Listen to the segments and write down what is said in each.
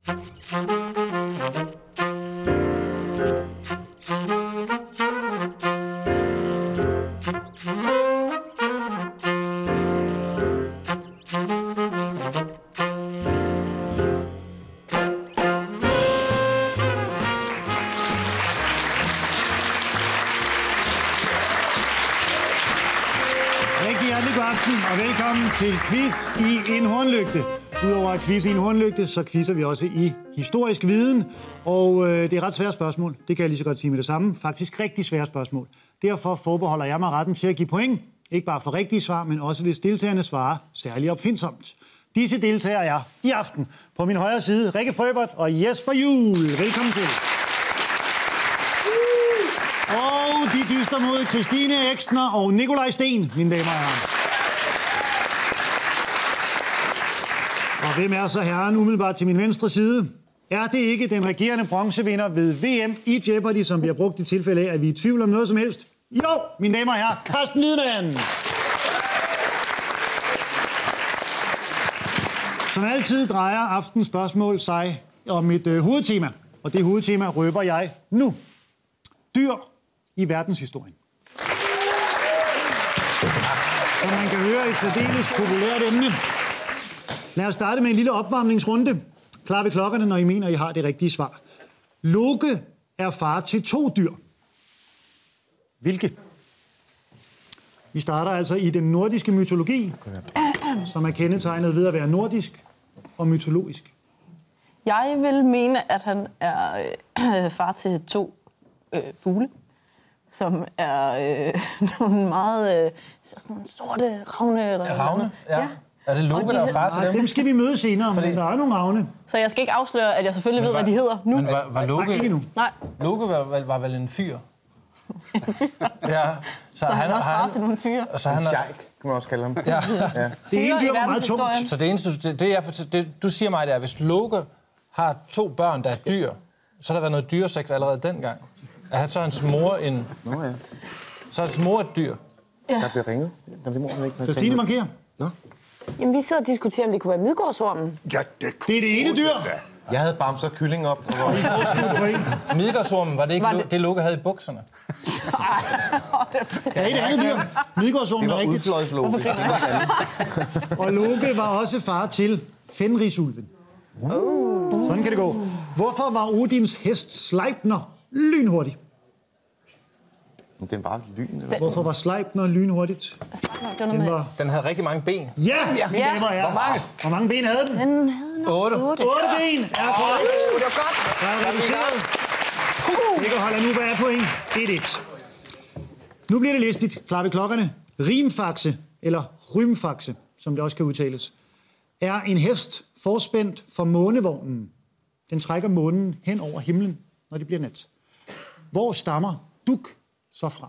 Og velkommen til quiz i en hornlygte. Udover at quiz i en hornlygte, så quizzer vi også i historisk viden. Og det er ret svære spørgsmål. Det kan jeg lige så godt sige med det samme. Faktisk rigtig svære spørgsmål. Derfor forbeholder jeg mig retten til at give point. Ikke bare for rigtige svar, men også hvis deltagerne svarer særlig opfindsomt. Disse deltagere er i aften på min højre side Rikke Frøbert og Jesper Juhl. Velkommen til. Og de dyster mod Christine Exner og Nikolaj Sten, mine damer og herrer. Og hvem er så herren umiddelbart til min venstre side? Er det ikke den regerende bronzevinder ved VM i Jeopardy, som bliver brugt i tilfælde af, at vi er i tvivl om noget som helst? Jo, mine damer og herrer, Carsten Wiedemann. Som altid drejer aftens spørgsmål sig om et hovedtema, og det hovedtema røber jeg nu. Dyr i verdenshistorien. Som man kan høre i særdeles populært emne. Lad os starte med en lille opvarmningsrunde. Klar ved klokkerne, når I mener, I har det rigtige svar. Loke er far til 2 dyr. Hvilke? Vi starter altså i den nordiske mytologi, som er kendetegnet ved at være nordisk og mytologisk. Jeg vil mene, at han er far til 2 fugle, som er nogle meget sådan nogle sorte ravne. Eller ravne? Ja. Er det Loke, der er far til dem? Dem skal vi møde senere, men der er nogle ravne. Så jeg skal ikke afsløre, at jeg selvfølgelig ved, hvad de hedder nu. Men var Loke... Nej, ikke nu. Nej. Loke var vel en fyr? Ja. Så han er også far til nogle fyre. Så han er... Sheik, kan man også kalde ham. Ja. Ja. Det ene dyr var meget tungt. Så det eneste, du siger mig, det er, hvis Loke har 2 børn, der er dyr, så har der været noget dyresex allerede dengang. Er han så hans mor en... Nå ja. Så er hans mor et dyr? Ja. Der bliver ringet. Det må han ikke. Christine markerer. Nå. Jamen, vi sidder og diskuterer, om det kunne være Midgårdsormen. Ja, det er det ene dyr. Jeg havde bamser kylling op. Midgårdsormen, var det ikke det Loke havde i bukserne? Ja, et andet dyr. Midgårdsormen Det er var rigtigt. udfløjsloke. Og Loke var også far til Fenrisulven. Sådan kan det gå. Hvorfor var Odins hest Sleipner lynhurtig? Den var lyn, eller? Hvorfor var Sleipner lynhurtigt? Den havde rigtig mange ben. Ja! Hvor mange? Hvor mange ben havde den? Den havde 8. 8 ben er korrekt. Det var godt. Der er reduceret. Ikke holder nu, hvad er point? 1-1. Nu bliver det listigt. Klar ved klokkerne. Rimfaxe, eller rymfaxe, som det også kan udtales, er en hest forspændt for månevognen. Den trækker månen hen over himlen, når det bliver nat. Hvor stammer duk så fra?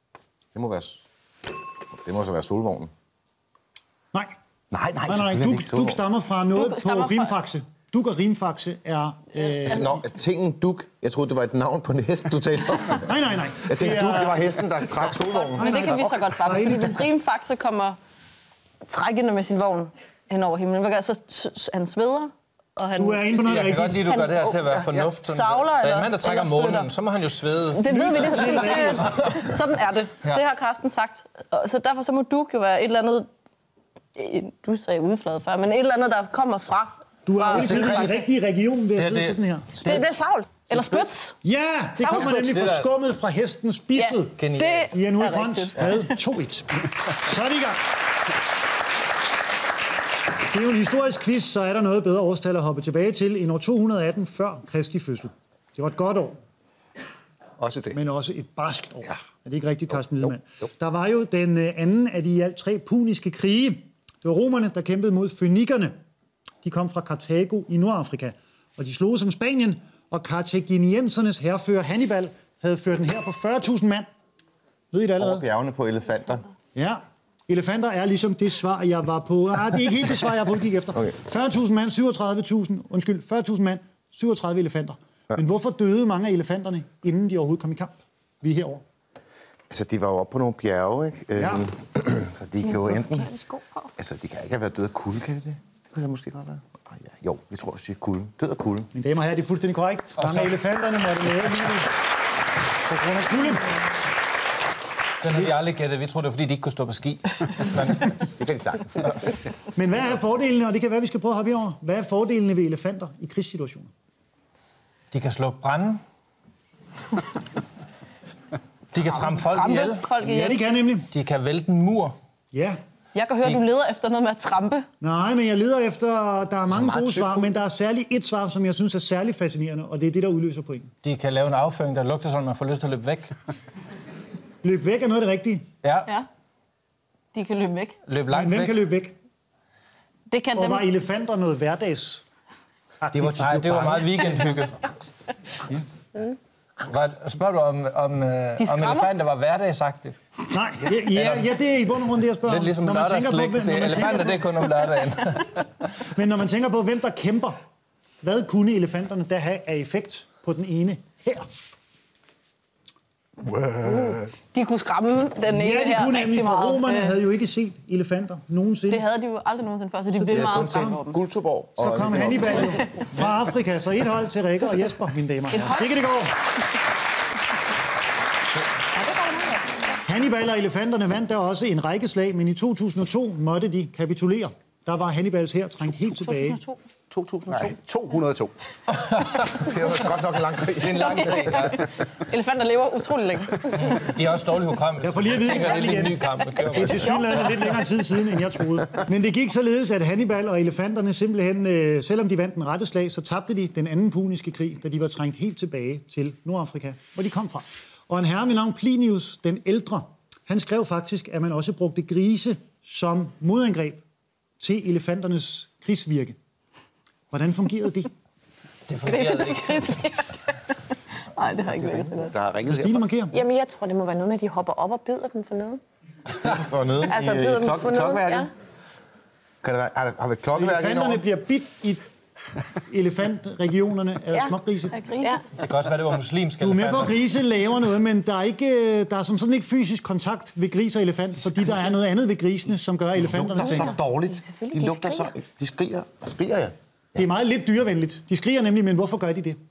Det må så være solvognen. Nej. Nej. Duk stammer fra noget på rimfaxe. Duk og rimfaxe er... Tingen duk. Jeg troede, det var et navn på en hest, du talte om. Nej. Jeg tænkte, duk, det var hesten, der trak solvognen. Men det kan vi så godt svare på, fordi hvis rimfaxe kommer trækkende med sin vogn hen over himlen, så han sveder, og han... Du er inde på noget Jeg kan rigtigt. godt lide, at du gør det her til at være fornuft. Savler Der er eller... en mand, der trækker månen, så må han jo svede. Det ved vi, det. Sådan er det. Det har Carsten sagt. Så derfor så må du jo være et eller andet... Du sagde udfladet før, men et eller andet, der kommer fra... Du er også i den rigtige region ved at sidde sådan her. Det er savl. Eller spyt. Ja, det kommer nemlig fra skummet fra hestens bissel. Ja, det I er nu i er front med 2-1. Så er vi i gang. Det er jo en historisk quiz, så er der noget bedre årstal at hoppe tilbage til end år 218 før Kristi fødsel. Det var et godt år. Også det. Men også et barskt år. Ja. Er det ikke rigtigt, Carsten Wiedemann? Der var jo den anden af de i alt 3 puniske krige. Det var romerne, der kæmpede mod fønikerne. De kom fra Karthago i Nordafrika, og de slog som Spanien, og kartaginiensernes hærfører Hannibal havde ført den her på 40.000 mand. Ved I det allerede? Over bjergene på elefanter. Ja. Elefanter er ligesom det svar, jeg var på. Det er ikke helt det svar, jeg på gik efter. Okay. 40.000 mand, 40.000 mand, 37 elefanter. Ja. Men hvorfor døde mange af elefanterne, inden de overhovedet kom i kamp? Vi er herovre. Altså, de var jo oppe på nogle bjerge, ikke? Ja. Så de kan jo enten... Altså, de kan ikke have været døde af kulde, kan de det? Det kunne jeg måske godt være. Jo, vi tror, at siger kulden. Død af kulden. Mine damer og herrer, det er fuldstændig korrekt. Mange af elefanterne måtte lave livet på grund af kulden. Den har vi aldrig gættet. Vi troede, det var, fordi de ikke kunne stå på ski. Det kan de sagt. Men hvad er fordelene, og det kan være, vi skal prøve at hoppe i over. Hvad er fordelene ved elefanter i krigssituationer? De kan slukke branden. De kan trampe folk ihjel. Ja, de kan nemlig. De kan vælte en mur. Ja. Jeg kan høre, du leder efter noget med at trampe. Nej, men jeg leder efter... Der er mange gode svar, men der er særligt et svar, som jeg synes er særligt fascinerende, og det er det, der udløser point. De kan lave en afføring, der lugter sådan, man får lyst til at løbe væk. Løb væk er noget af det rigtige. Ja. Ja. De kan løbe væk. Løb langt Men hvem væk. kan løbe væk? Det kan Og dem. var elefanter noget hverdags? Det var Nej, det var meget weekendhygge. Spørger du om elefanter var hverdagsagtigt? Nej, ja, det er i bund og grund det, jeg spørger Lidt om. ligesom Når man tænker lørdagslæg. på, Elefanter, det er kun om lørdagen. Men når man tænker på, hvem der kæmper, hvad kunne elefanterne da have af effekt på den ene her? De kunne skræmme den ene Ja, de her kunne nemlig, rigtig for meget. romerne havde jo ikke set elefanter nogensinde. Det havde de jo aldrig nogensinde før, så de blev meget skræmt over dem. Guldtuborg. Så kom Hannibal jo fra Afrika, så et hold til Rikke og Jesper, mine damer og herrer. Sikke det går. Hannibal og elefanterne vandt der også en række slag, men i 2002 måtte de kapitulere. Der var Hannibals her trængt helt tilbage. 2002. Nej, 202. Det var godt nok en lang krig. Det er en lang krig. Elefanter lever utrolig længe. De er også dårlig hukommelse. Jeg får lige at vide, Jeg tænker, det er lidt en ny kamp. Det er til synligheden lidt længere tid siden, end jeg troede. Men det gik således, at Hannibal og elefanterne simpelthen, selvom de vandt den rette slag, så tabte de den anden puniske krig, da de var trængt helt tilbage til Nordafrika, hvor de kom fra. Og en herre med navn Plinius den ældre, han skrev faktisk, at man også brugte grise som modangreb til elefanternes krigsvirke. Hvordan fungerede det? Det fungerede ikke. Nej, det har ikke virket til noget. Der er ringet Stine herfra. markerer. Jamen, jeg tror, det må være noget med, at de hopper op og bider dem for nede. For nede Altså, i bider dem for nede. klokkeværket. Ja. Kan det være, har vi et klokkeværk Elefanterne indover? bliver bidt i elefantregionerne af smågrise. Ja. Det kan også være, det var muslimske Du er med på, at elefanter. grise laver noget, men der er som sådan ikke fysisk kontakt ved gris og elefant, fordi der er noget andet ved grisene, som gør, at elefanterne Det er tænker. så dårligt. selvfølgelig, De de lugter så... skriger. De skriger og skriger, ja. Det er meget lidt dyrevenligt. De skriger nemlig, men hvorfor gør de det?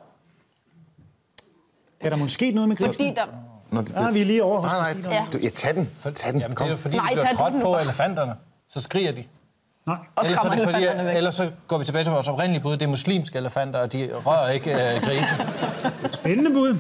Er der måske sket noget med Fordi grisene? der... Når de, Ja, vi er lige over hos nej, Christine. nej. Ja, tag den. Tag den. Jamen, det Kom. er jo fordi, Nej, de bliver tag trådt den på bare. elefanterne. Så skriger de. Nej. Og Ellers, så er skræmmer det fordi, elefanterne væk. ellers så går vi tilbage til vores oprindelige bud. Det er muslimske elefanter, og de rører ikke grise. Spændende bud.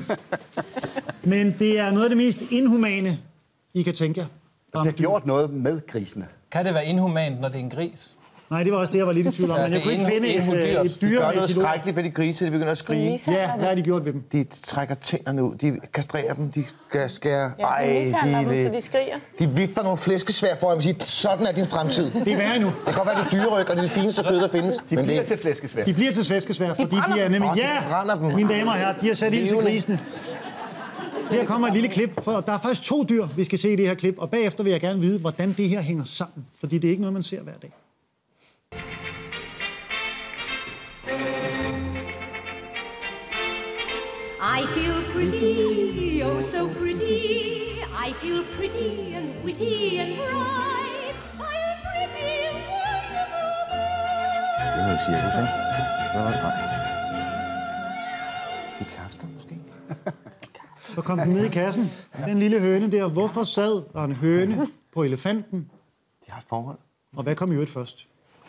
Men det er noget af det mest inhumane, I kan tænke jer. Der bliver gjort noget med grisene. Kan det være inhumant, når det er en gris? Nej, det var også det, jeg var lidt i tvivl om. Ja, Men jeg det kunne er ikke finde inhudyrt. et De dyr gør med noget sit ord. skrækkeligt ved de grise, de begynder at skrige. Ja, hvad har de gjort ved dem? De trækker tænderne ud, de kastrerer dem, de skal skære... Ja, de mishandler dem, så de skriger. de vifter nogle flæskesvær for dem og siger, sådan er din fremtid. Det Det er værre nu. kan godt være, det er dyreryg, og det er det fineste kød, der findes. De men bliver det til flæskesvær. De bliver til svæskesvær, fordi de er nemlig... Åh, de Ja, brænder dem. mine damer og herrer, de har sat ild til Levende. grisene. Her kommer et lille klip, for der er faktisk 2 dyr, vi skal se i det her klip, og bagefter vil jeg gerne vide, hvordan det her hænger sammen, fordi det er ikke noget, man ser hver dag. I feel pretty, oh so pretty. I feel pretty and witty and bright. I'm a pretty, wonderful girl. Det er noget cirkus, ikke? Nej. De kaster måske. Så kom den ned i kassen, den lille høne der. Hvorfor sad der en høne på elefanten, De har et forhold. og hvad kom i øvrigt først?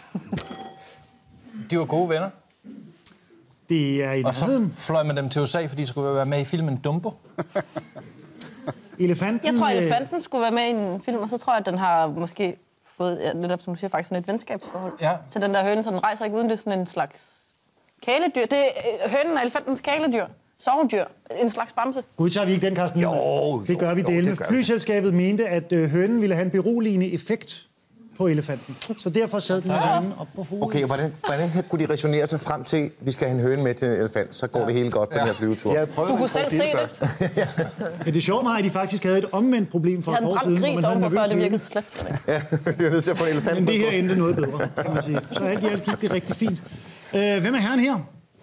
De var gode venner. Det er i Og så nærheden. fløj man dem til USA, fordi de skulle være med i filmen Dumbo. Elefanten... Jeg tror, elefanten skulle være med i en film, og så tror jeg, at den har måske fået, ja, netop som du siger, faktisk sådan et venskabsforhold. Ja. Så den der høne, så den rejser ikke uden, det er sådan en slags kæledyr. Det er hønen er elefantens kæledyr. Sovedyr. En slags bamse. Gud, tager vi ikke den, Carsten? Det gør vi dele med. det gør vi. Flyselskabet mente, at hønen ville have en beroligende effekt på elefanten. Så derfor sad den hønen op på hovedet. Okay, og hvordan kunne de resonere sig frem til, at vi skal have en høne med til en elefant, så går det helt godt på den her flyvetur. Jeg prøver Du kunne selv se det. Men det sjove var, at de faktisk havde et omvendt problem for Jeg et havde år en siden, brændt hvor gris man havde en ovenpå, før nervøs det virkede høne. slet ikke. Ja, det er nødt til at få en elefant Men på. det her endte noget bedre, kan man sige. Så alt i alt gik det rigtig fint. Hvem er herren her?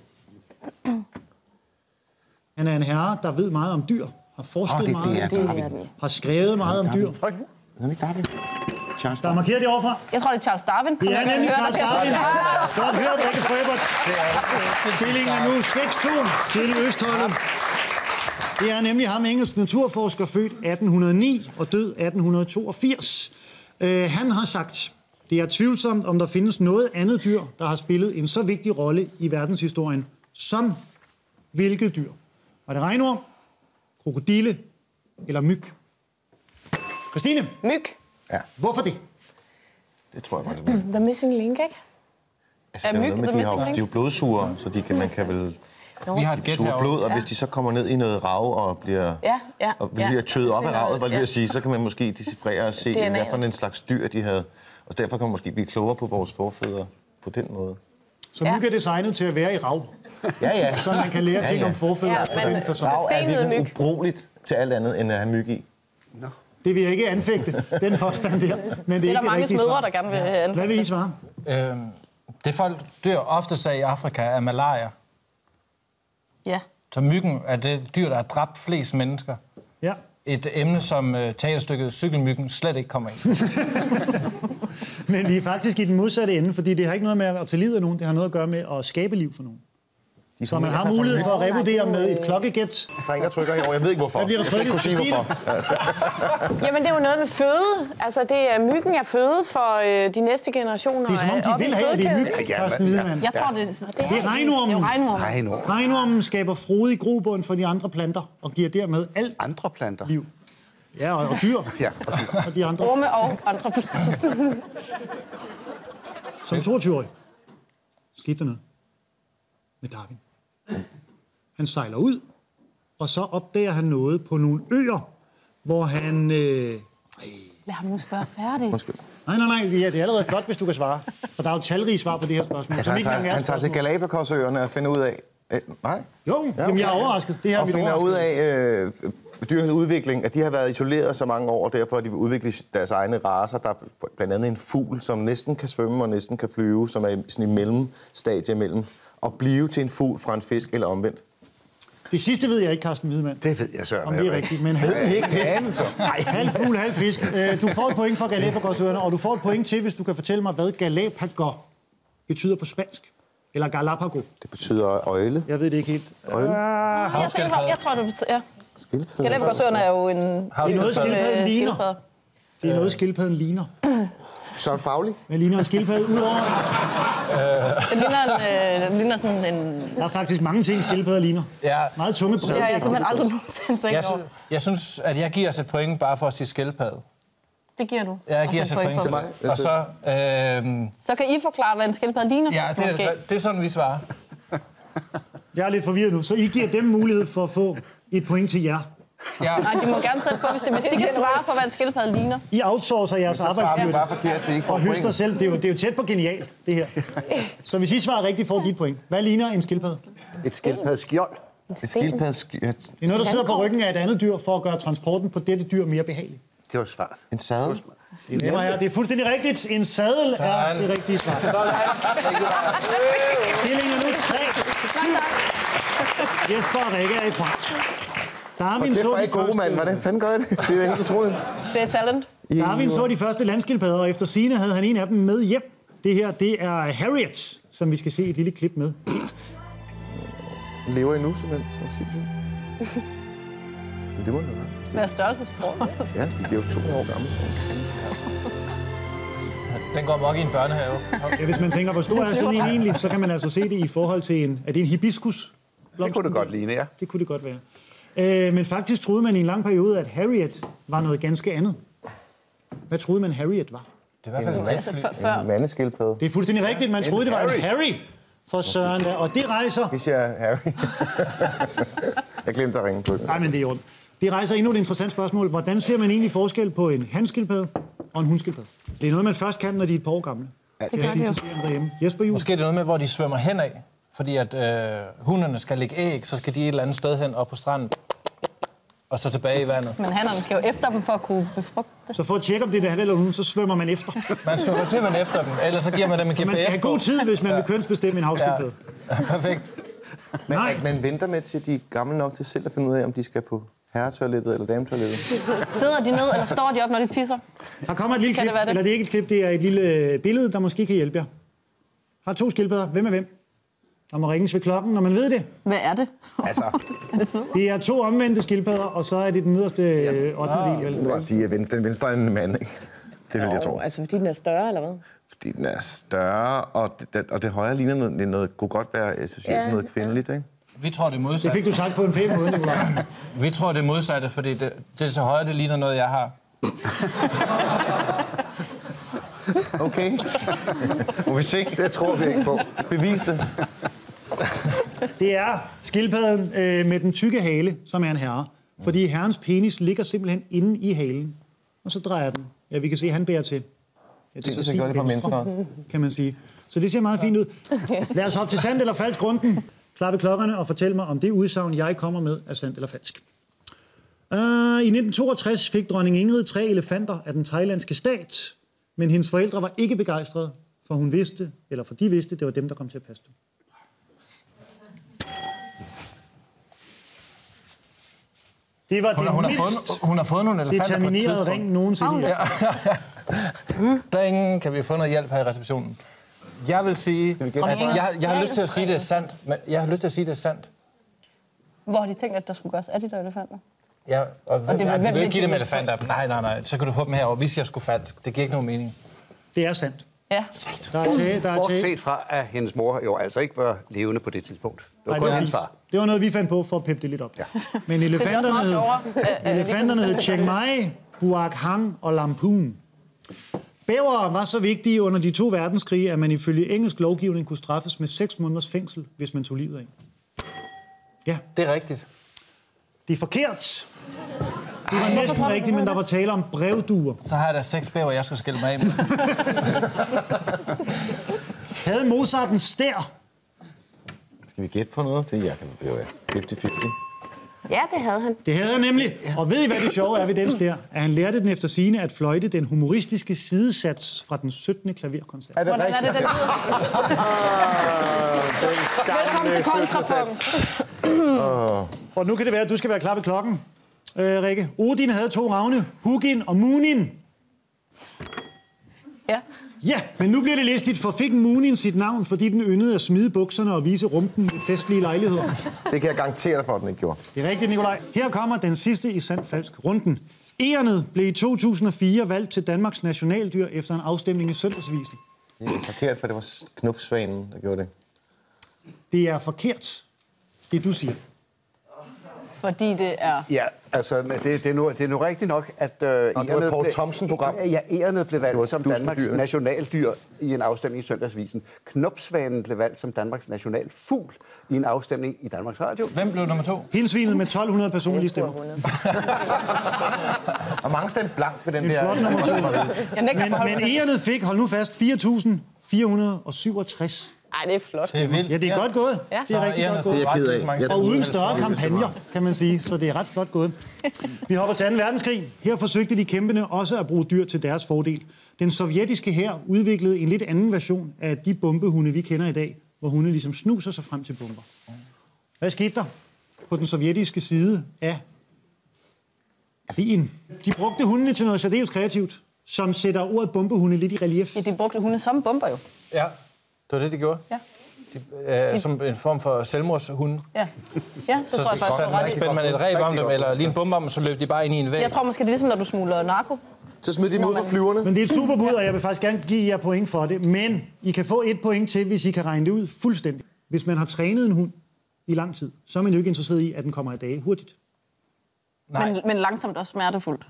Han er en herre, der ved meget om dyr, har forsket det er meget om DR, dyr, der har vi. har skrevet meget om dyr. Tryk. Er det ikke dejligt? Der er markeret det overfra. Jeg tror, det er Charles Darwin. Det er nemlig Charles Darwin. Darwin. Godt hørt, Rikke Frøbert. Stillingen er nu 6-2 til Østholdet. Det er nemlig ham, engelsk naturforsker, født 1809 og død 1882. Han har sagt, det er tvivlsomt, om der findes noget andet dyr, der har spillet en så vigtig rolle i verdenshistorien som hvilket dyr. Var det regnorm, krokodille eller myg? Christine? Myg. Ja, Hvorfor det? det tror jeg godt, det er. The Missing Link, ikke? Altså, Er det er myg noget med, the de er missing jo blodsugere, så man kan vel Vi har et gæt suge herovre. blod, og hvis de så kommer ned i noget rav og bliver tøet op af ravet, hvad vil jeg sige, så kan man måske decifrere og se, hvad for en slags dyr de havde. Og derfor kan man måske blive klogere på vores forfædre på den måde. Så myg er designet til at være i rav, Ja. så man kan lære ting om forfædre. Rav er virkelig ubrugeligt til alt andet, end at have myg i. Det vil jeg ikke anfægte, den påstand der. Men det er Det er der ikke det mange rigtige smødre, svar. der gerne vil anfægte. Hvad vil I svare? Det folk dør ofte af i Afrika er malaria. Ja. Så myggen er det dyr, der har dræbt flest mennesker. Ja. Et emne, som teaterstykket Cykelmyggen slet ikke kommer ind. Men vi er faktisk i den modsatte ende, fordi det har ikke noget med at tage livet af nogen, det har noget at gøre med at skabe liv for nogen. Så man har mulighed for at revurdere med et klokkegæt. Der er ingen, der trykker herovre. Jeg ved ikke, hvorfor. Hvad bliver der trykket? Jeg kunne sige, hvorfor. Jamen, det er jo noget med føde. Altså, det er myggen er føde for de næste generationer. Det er som om, de vil have, at det er myg, Carsten Wiedemann. Jeg tror, det er regnormen. Det er jo regnormen. Regnormen skaber frodig grobund for de andre planter, og giver dermed alt Andre planter. liv. Ja, og dyr. Ja. Og de andre. Orme og andre planter. Som 22-årig skete der noget med Darwin. Han sejler ud, og så opdager han noget på nogle øer, hvor han... Lad ham nu spørge færdigt. Undskyld. Nej, ja, det er allerede flot, hvis du kan svare. For der er jo talrige svar på det her spørgsmål. Altså, som ikke engang er et han tager til spørgsmål. Galapagosøerne og finder ud af... nej? Jo, jamen, jeg er overrasket. Det her er Og mit finder ud overrasket. af dyrenes udvikling, at de har været isoleret så mange år, og derfor har de udviklet deres egne racer. Der er blandt andet en fugl, som næsten kan svømme og næsten kan flyve, som er sådan en mellemstadie mellem at blive til en fugl fra en fisk eller omvendt. Det sidste ved jeg ikke, Carsten Wiedemann. Det ved jeg, Søren. Om det er rigtigt, men halv fugl, halv fisk. Du får et point for Galapagosøerne, og du får et point til, hvis du kan fortælle mig, hvad Galapagos betyder på spansk. Eller Galapago. Det betyder øjle. Jeg ved det ikke helt. Jeg tror, det betyder... Ja. Skildpadde. Galapagosøerne er jo en... Det er noget, skildpadden ligner. skildpadde. Det er noget, skildpadden ligner. Søren Fagli. Hvad ligner en skildpadde? Udover... Det ligner sådan en... Der er faktisk mange ting, skildpadder ligner. Ja, Meget tunge på Det har jeg simpelthen aldrig nogensinde tænkt over. jeg synes, at jeg giver os et point bare for at sige skildpadde. Det giver du. Ja, jeg giver Og os så et point for til mig. mig. Og så... Så kan I forklare, hvad en skildpadde ligner? ja, måske. det er sådan, vi svarer. Jeg er lidt forvirret nu, så I giver dem mulighed for at få et point til jer. Ja, Nej, de må gerne sætte på, hvis de kan svare på, hvad en skildpadde ligner. I outsourcer jeres Så svarer vi arbejdsbyrde bare forkert, så I ikke får og høster point. selv. Det er jo tæt på genialt, det her. Så hvis I svarer rigtigt, får de et point. Hvad ligner en skildpadde? Et skildpaddeskjold. Et skildpadde... Det er noget, der sidder på ryggen af et andet dyr, for at gøre transporten på dette dyr mere behagelig. Det var svært. En sadel. Det er fuldstændig rigtigt. En sadel er det rigtige svar. Stillingen er nu 3-7. Jesper og Rikke er i front. Darwin Det så er de ikke gode, mand. Hvordan fanden gør jeg det? Det er helt utroligt. Det er talent. Darwin så de første landskildpadder, og efter sigende havde han en af dem med hjem. Det her, det er Harriet, som vi skal se et lille klip med. Lever I nu, simpelthen? Men det må det være. Hvad er størrelsesform? Ja, de er jo 2 år gamle. den går nok i en børnehave. Ja, hvis man tænker, hvor stor er sådan en egentlig, så kan man altså se det i forhold til en... Er det en hibiskus? Det kunne det godt ligne, ja. Det kunne det godt være. Men faktisk troede man i en lang periode, at Harriet var noget ganske andet. Hvad troede man, Harriet var? Det er i hvert fald et jetfly. En mandeskildpadde. Det er fuldstændig rigtigt. Man troede, det var en Harry for Søren. Og det rejser... Vi siger Harry. Jeg glemte at ringe på den. Nej, men det er jo... Det rejser endnu et interessant spørgsmål. Hvordan ser man egentlig forskel på en hanskildpadde og en hundskildpadde? Det er noget, man først kan, når de er et par år gamle. Det gør de jo. Derhjemme. Jesper Juhl. Måske er det noget med, hvor de svømmer hen af. Fordi at hunderne skal lægge æg, så skal de et eller andet sted hen op på stranden. Og så tilbage i vandet. Men hannerne skal jo efter dem for at kunne befrugte. Så for at tjekke, om det er han eller hun, så svømmer man efter. Man svømmer simpelthen efter dem, ellers så giver man dem en GPS. Så man skal have god tid, hvis man vil kønsbestemme en havskildpadde. Ja, perfekt. Nej. Man venter med til de er gamle nok til selv at finde ud af, om de skal på herretoilettet eller dametoilettet? Sidder de ned, eller står de op, når de tisser? Der kommer et lille Kan klip, det være det? eller det er ikke et klip, det er et lille billede, der måske kan hjælpe jer. Har 2 skildpadder. Hvem er hvem? Der må ringes ved klokken, når man ved det. Hvad er det? Altså, Det er 2 omvendte skildpadder, og så er det den nederste 8. del. jeg vil bare sige, at den venstre er en mand, ikke? Det vil jeg tro. Altså, fordi den er større, eller hvad? Fordi den er større, og det højre ligner noget kunne godt være associeret til noget kvindeligt, ikke? Vi tror det er Det modsat. fik du sagt på en pæn måde, Nicolaj. Vi tror det er modsatte, fordi det til højre, det ligner noget, jeg har. Okay. Må vi se? Det tror vi ikke på. Bevis det. Det er skildpadden med den tykke hale, som er en herre. Fordi herrens penis ligger simpelthen inde i halen. Og så drejer den. Ja, vi kan se, at han bærer til. Ja, Det gør det på mennesker også. kan man sige. Så det ser meget fint ud. Lad os hoppe til sandt eller falsk runden. Klar ved klokkerne og fortæl mig, om det udsagn, jeg kommer med, er sandt eller falsk. I 1962 fik dronning Ingrid 3 elefanter af den thailandske stat, men hendes forældre var ikke begejstrede, for hun vidste, eller for de vidste, det var dem, der kom til at passe dem. Det var Hun har fået nogle elefanter på et determinerede tidspunkt. ring nogensinde. Ja. Der er ingen, kan vi få noget hjælp her i receptionen? Jeg vil sige, at jeg har lyst til at sige, det er sandt. Men jeg har lyst til at sige, det er sandt. Hvor har de tænkt, at der skulle gøres af de der elefanter? Ja, og det var- de hvem vil ikke vil give dem give elefanter. Nej. Så kan du få dem herover, hvis jeg skulle falsk. Det giver ikke nogen mening. Det er sandt. Ja. Der er til. Bortset fra, at hendes mor jo altså ikke var levende på det tidspunkt. Det var kun hans far. Det var noget, vi fandt på for at peppe det lidt op. Ja. Men Det er også meget sjovere. elefanterne hed Chiang Mai, Buak Hang og Lamphun. Bævere var så vigtige under de 2 verdenskrige, at man ifølge engelsk lovgivning kunne straffes med 6 måneders fængsel, hvis man tog livet af. Ja, Det er rigtigt. det er forkert. Det var næsten rigtigt, men der var tale om brevduer. Så har jeg da 6 bæver, jeg skal skille mig af med. Havde Mozart en stær? Skal vi gætte på noget? Det kan jo være 50-50. Ja, det havde han. Det havde han nemlig. Og ved I, hvad det sjove er ved den stær? At han lærte den efter sigende at fløjte den humoristiske sidesats fra den 17. klaverkoncert. Er det Hvordan er det, den lyder? Velkommen til kontrapunk. Og nu kan det være, at du skal være klar ved klokken, Rikke. Odin havde 2 ravne, Hugin og Munin. Ja. Ja, men nu bliver det listigt, for fik Munin sit navn, fordi den yndede at smide bukserne og vise rumpen i festlige lejligheder. Det kan jeg garantere dig for, at den ikke gjorde. Det er rigtigt, Nicolaj. Her kommer den sidste i sandt-falsk runden. Egernet blev i 2004 valgt til Danmarks nationaldyr efter en afstemning i Søndagsavisen. Det er forkert, for det var knupsvanen, der gjorde det. Det er forkert, det du siger. Fordi det er... Ja, altså, det er nu rigtigt nok, at det var et Poul Thomsen-program. Ja, egernet blev Det var valgt et som dus for Danmarks dyrene. nationaldyr i en afstemning i Søndagsvisen. Knopsvanen blev valgt som Danmarks nationalfugl i en afstemning i Danmarks Radio. Hvem blev nummer 2? Hensvinet med 1200 personlige stemmer. Og mange stemte blankt ved den En der. flot nummer 2. Jeg nægter at forholde Men mig. Egernet fik, hold nu fast, 4.467. Ej, det er flot. Det er vildt. Ja, det er godt gået. Ja. Det er rigtig godt gået. Det er jeg ked af. Så mange Jeg Og stemmer. uden større kampagner, kan man sige. Så det er ret flot gået. Vi hopper til 2. verdenskrig. Her forsøgte de kæmpende også at bruge dyr til deres fordel. Den sovjetiske hær udviklede en lidt anden version af de bombehunde, vi kender i dag, hvor hunde ligesom snuser sig frem til bomber. Hvad skete der på den sovjetiske side af krigen? De brugte hundene til noget særdeles kreativt, som sætter ordet bombehunde lidt i relief. Ja, de brugte hunde som bomber jo. Ja, det var det, de gjorde. Ja. Som en form for selvmordshunde. Ja, det tror jeg faktisk, du har ret i. spændte man et ræb om dem, eller lige en bombe om dem, så løb de bare ind i en væg. Jeg tror måske, det er ligesom, når du smugler narko. Så smed de dem ud fra flyverne. Men det er et superbud, og jeg vil faktisk gerne give jer point for det. Men I kan få 1 point til, hvis I kan regne det ud fuldstændig. Hvis man har trænet en hund i lang tid, så er man jo ikke interesseret i, at den kommer i dage hurtigt. Men langsomt og smertefuldt.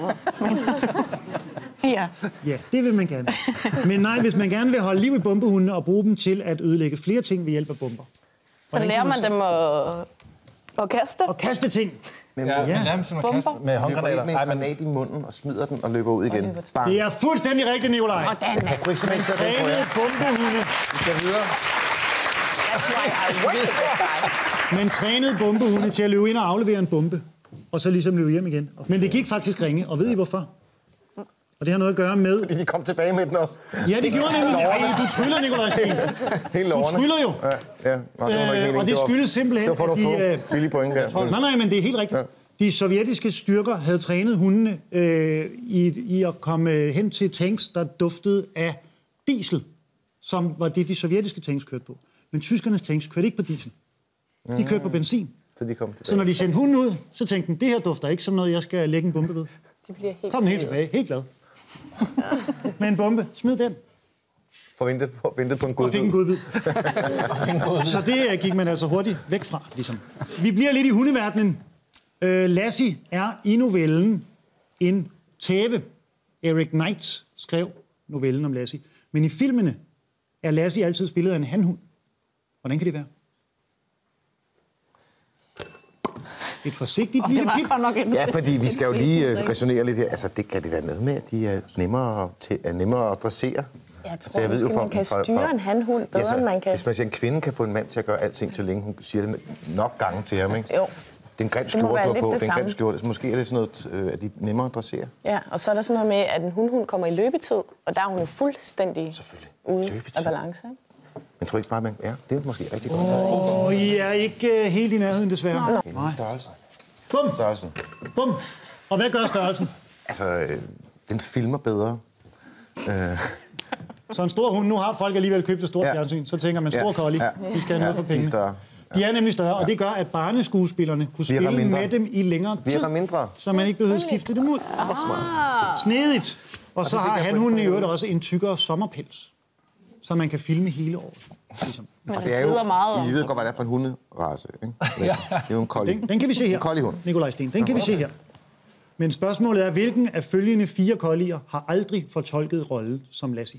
Ja. Ja, det vil man gerne. Men nej, hvis man gerne vil holde liv i bombehundene og bruge dem til at ødelægge flere ting ved hjælp af bomber. Så lærer man dem at kaste. Og kaste ting. Ja, men lad dem simpelthen kaste Bomber. med Jeg går håndgranater. ind med en granat i munden og smider den og løber ud igen. Bang. Det er fuldstændig rigtigt, Nicolaj. Sådan. Jeg kunne ikke simpelthen sætte den på Trænede jer. bombehunde. Vi skal videre. That's why I work with this guy. Man trænede bombehunde til at løbe ind og aflevere en bombe. Og så ligesom løbe hjem igen. Men det gik faktisk ringe, og ved I hvorfor? Og det har noget at gøre med... Fordi de kom tilbage med den også. Ja, det gjorde nemlig. Ej, du tryller, Nicolaj Sten. Helt Du lovende. tryller jo. Ja. Nå, det var nok ikke meningen. Og det skyldes simpelthen, Det var for, at at få de... billige point der. Nej, men det er helt rigtigt. De sovjetiske styrker havde trænet hundene i at komme hen til tanks, der duftede af diesel, som var det, de sovjetiske tanks kørte på. Men tyskernes tanks kørte ikke på diesel. De kørte på benzin. Så når de sendte hunden ud, så tænkte de, det her dufter ikke som noget, jeg skal lægge en bombe ved. De bliver helt Kom den helt tilbage, helt glad. Med en bombe, smid den. Forventet på en Og fik en godbid. Så det gik man altså hurtigt væk fra, ligesom. Vi bliver lidt i hundeverdenen. Lassie er i novellen en tæve. Eric Knight skrev novellen om Lassie. Men i filmene er Lassie altid spillet af en hanhund. Hvordan kan det være? Et forsigtigt lille pip. Ja, fordi vi skal jo lige resonere lidt her. Altså, kan det være noget med, at de er nemmere at dressere? Jeg tror, jeg ved, man kan styre en hanhund bedre, end man kan... Hvis man siger, en kvinde kan få en mand til at gøre alting, så længe hun siger det nok gange til ham, ikke? Jo. Det er en grim skjorte, du har på. Det er en grim skjorte. Så måske er det sådan noget, at de er nemmere at dressere. Ja, og så er der sådan noget med, at en hund kommer i løbetid, og der er hun jo fuldstændig ude af balance, ikke? Men tror ikke bare, man... Ja, det er måske rigtig godt. I er ikke helt i nærheden, desværre. Nej. Størrelsen. Bum! Størrelsen. Bum! Og hvad gør størrelsen? Altså, den filmer bedre. Så en stor hund, nu har folk alligevel købt et stort fjernsyn, så tænker man, stor collie, de skal have noget for penge. De er større. De er nemlig større, og det gør, at barneskuespillerne kunne spille med dem i længere tid, mindre. så man ikke behøvede at skifte dem ud. Snedigt. Og så har hanhunden i øvrigt også en tykkere sommerpels, så man kan filme hele året. Ligesom. Og det er jo, I ved godt, hvad det er for en hunderace, ikke? Det er jo en collie. Den kan vi se her, colliehund. Nikolaj Sten. Den kan vi se her. Men spørgsmålet er, hvilken af følgende 4 collier har aldrig fortolket rollen som Lassie?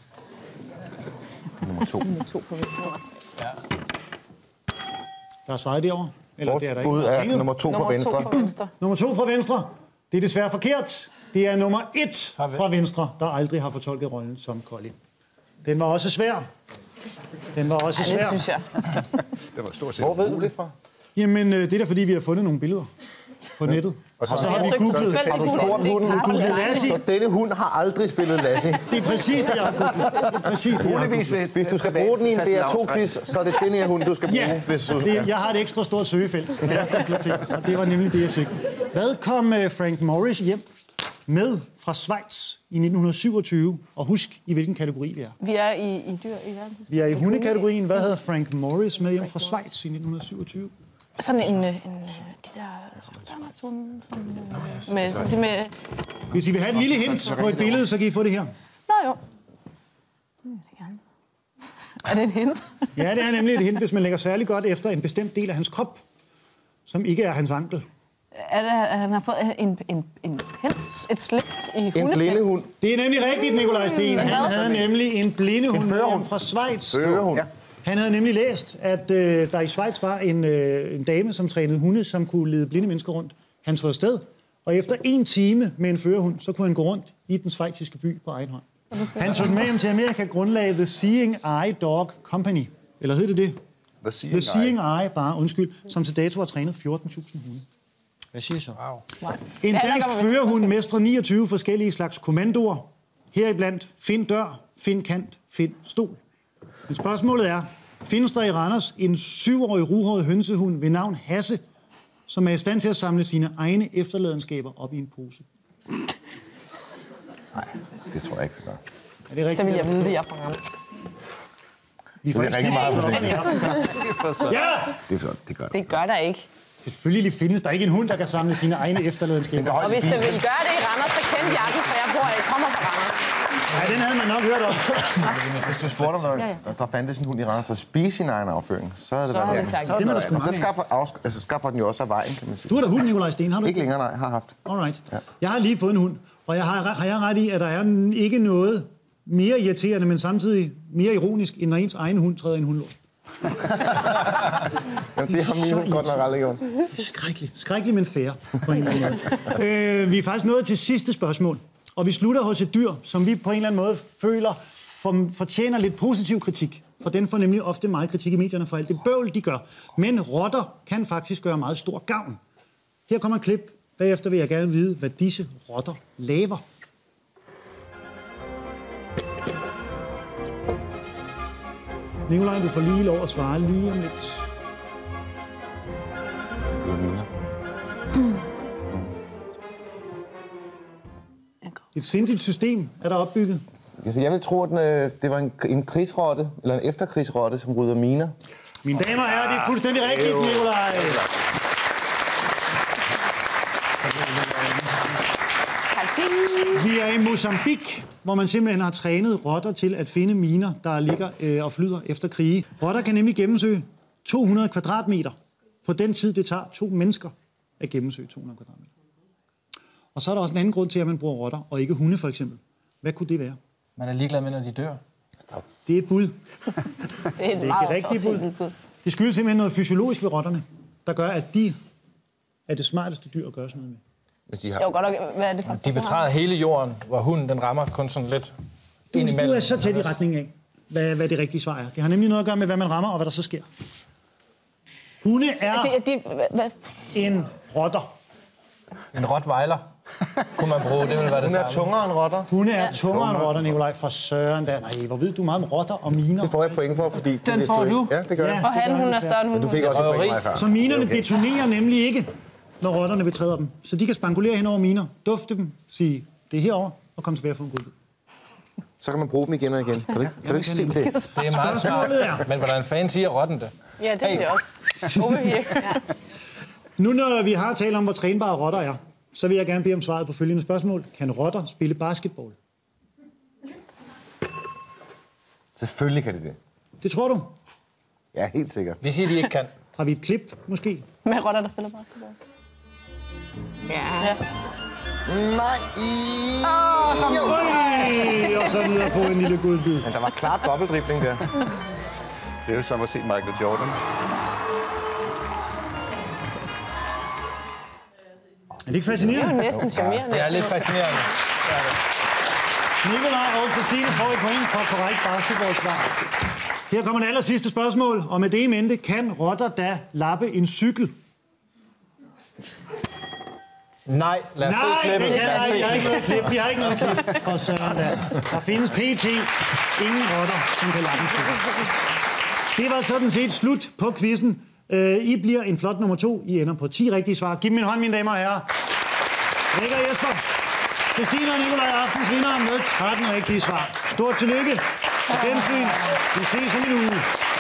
Nummer 2. Ja. Der er svaret derovre? Eller Vores det er der bud ikke? er nummer 2 fra venstre. Nummer 2 fra venstre. Det er desværre forkert. Det er nummer 1 fra venstre, der aldrig har fortolket rollen som collie. Den var også svær. Den var også svær. Det synes jeg. Hvor ved du det fra? Jamen, det er da fordi, vi har fundet nogle billeder på nettet. Og så har vi googlet. Har du spurgt hunden? Lassie. Denne hund har aldrig spillet Lassie. Det er præcis det, jeg har googlet. Det er præcis det, jeg har googlet. Hvis du skal bruge den i en DR2-quiz, så er det den her hund, du skal bruge. Ja, hvis du skal. jeg har et ekstra stort søgefelt. Og det var nemlig det, jeg sigtede. Hvad kom Frank Morris hjem med fra Schweiz i 1927? Og husk, i hvilken kategori vi er. Vi er i dyr i verden. Vi er i hundekategorien. Hvad havde Frank Morris med hjem fra Schweiz i 1927? Sådan de der med... Hvis I vil have et lille hint på et billede, så kan I få det her. Nå jo. Er det et hint? Ja, det er nemlig et hint, hvis man lægger særlig godt efter en bestemt del af hans krop, som ikke er hans ankel. Er det, at han har fået en pels? Et slips i hundepels? En blindehund. Det er nemlig rigtigt, Nikolaj Sten. Han havde nemlig en blindehund fra Schweiz. Førerhund. Ja. Han havde nemlig læst, at der i Schweiz var en dame, som trænede hunde, som kunne lede blinde mennesker rundt. Han tog afsted, og efter 1 time med en førerhund, så kunne han gå rundt i den schweiziske by på egen hånd. Han tog med hjem til Amerika, grundlagde The Seeing Eye Dog Company. Eller hed det det? The Seeing Eye, som til dato har trænet 14.000 hunde. Hvad siger så? Wow. En dansk førerhund mestrer 29 forskellige slags kommandoer. Heriblandt find dør, find kant, find stol. Men spørgsmålet er, findes der i Randers en 7-årig ruhåret hønsehund ved navn Hasse, som er i stand til at samle sine egne efterladenskaber op i en pose? Nej, det tror jeg ikke så godt. Er det rigtigt? Så vil jeg vide, at jeg er fra Randers. Vi får rigtig meget for Ja! Det gør det. Det gør der ikke. Selvfølgelig findes der ikke en hund, der kan samle sine egne efterladenskaber. Og hvis der ville gøre det i Randers, så kendte jeg den, for jeg kommer fra Randers. Nej, den havde man nok hørt om. Hvis du spurgte, om der fandtes en hund i Randers, så spise sin egen afføring, så er det har vi sagt. Den er der sgu mange der skaffer den jo også af vejen, kan man sige. Du har da hund, Nikolaj Sten, har du Ikke længere, nej, har haft. Alright. Ja. Jeg har lige fået en hund, og har jeg ret i, at der er ikke noget mere irriterende, men samtidig mere ironisk, end når ens egen hund træder i en hundlort. Jamen, det har min hund godt nok aldrig gjort. Det er skrækkeligt. Skrækkeligt, men fair. På en eller anden måde. Vi er faktisk nået til sidste spørgsmål. Og vi slutter hos et dyr, som vi på en eller anden måde føler fortjener lidt positiv kritik. For den får nemlig ofte meget kritik i medierne for alt det bøvl, de gør. Men rotter kan faktisk gøre meget stor gavn. Her kommer et klip. Bagefter vil jeg gerne vide, hvad disse rotter laver. Nikolaj, du får lige lov at svare lige om lidt. Det er Et sindigt system er der opbygget. Altså, jeg vil tro, at det var en krigsrotte, eller en efterkrigsrotte, som rydder miner. Mine damer og herrer, det er fuldstændig rigtigt, Nikolaj. Vi er i Mozambique, hvor man simpelthen har trænet rotter til at finde miner, der ligger og flyder efter krige. Rotter kan nemlig gennemsøge 200 kvadratmeter på den tid, det tager 2 mennesker at gennemsøge 200 kvadratmeter. Og så er der også en anden grund til, at man bruger rotter, og ikke hunde for eksempel. Hvad kunne det være? Man er ligeglad med, når de dør. Det er et bud. Det er et meget rigtigt bud. Det skyldes simpelthen noget fysiologisk ved rotterne, der gør, at de er det smarteste dyr at gøre sådan noget med. Jeg var godt nok, hvad er det for? De betræder hele jorden, hvor hunden den rammer kun sådan lidt ind imellem. Du er så tæt i retning af, hvad det rigtige svar er. Det har nemlig noget at gøre med, hvad man rammer og hvad der så sker. Hunde er en rotter. En rottweiler kunne man bruge, det ville være det samme. Hun er tungere end rotter. Hunde er tungere end rotter, Nikolaj, fra Søren der. Nej, hvor ved du meget om rotter og miner? Det får jeg point for, fordi... Den får du. Ja, det gør jeg. Og hun er større end hun. Du fik også et point for. Så minerne detonerer nemlig ikke, når rotterne betræder dem. Så de kan spankulere hen over miner, dufte dem, sige, det er herovre, og komme tilbage og få en god. Så kan man bruge dem igen og igen. Kan du ikke se det? Det er meget smart. Men hvordan fanden siger rotten det? Ja, det er det også. Over here. Nu når vi har talt om, hvor trænbare rotter er, så vil jeg gerne bede om svaret på følgende spørgsmål. Kan rotter spille basketball? Selvfølgelig kan de det. Det tror du? Ja, helt sikkert. Vi siger, de ikke kan. Har vi et klip, måske? Med rotter, der spiller basketball. Ja. Nej. Og så videre på en lille god bid. Men der var klart dobbeltdribling der. Det er jo som at se Michael Jordan. Er det ikke fascinerende? Det er næsten charmerende. Det er lidt fascinerende. Nikolaj og Christine får et point for korrekt basketballsvar. Her kommer det aller sidste spørgsmål, og med det i mente, kan rotter da lappe en cykel? Nej, lad os se klippet. Nej, vi har ikke noget klip. Vi har ikke noget klip. Og Søren der. Der findes pt. ingen rotter, som kan lappe en cykel. Det var sådan set slut på quizzen. I bliver en flot nummer 2. I ender på 10 rigtige svar. Giv dem en hånd, mine damer og herrer. Rikke og Jesper. Christine og Nikolaj er aftens vinder med 13 rigtige svar. Stort tillykke. På gensyn. Vi ses om en uge.